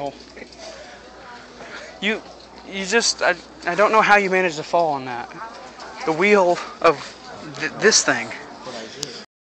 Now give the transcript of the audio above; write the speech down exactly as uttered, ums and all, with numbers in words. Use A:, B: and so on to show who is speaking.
A: Ow. You, you just, I, I don't know how you managed to fall on that. The wheel of th this thing.